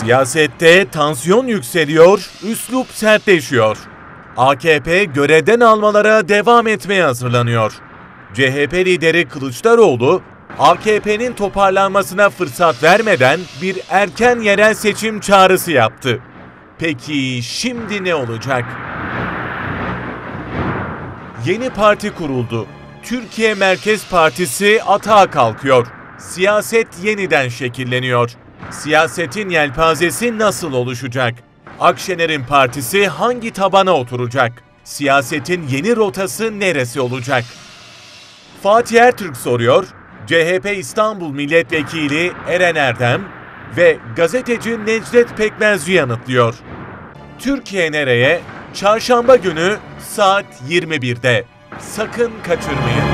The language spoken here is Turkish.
Siyasette tansiyon yükseliyor, üslup sertleşiyor. AKP görevden almalara devam etmeye hazırlanıyor. CHP lideri Kılıçdaroğlu, AKP'nin toparlanmasına fırsat vermeden bir erken yerel seçim çağrısı yaptı. Peki şimdi ne olacak? Yeni parti kuruldu. Türkiye Merkez Partisi atağa kalkıyor. Siyaset yeniden şekilleniyor. Siyasetin yelpazesi nasıl oluşacak? Akşener'in partisi hangi tabana oturacak? Siyasetin yeni rotası neresi olacak? Fatih Ertürk soruyor, CHP İstanbul Milletvekili Eren Erdem ve gazeteci Necdet Pekmezci yanıtlıyor. Türkiye nereye? Çarşamba günü saat 21'de. Sakın kaçırmayın.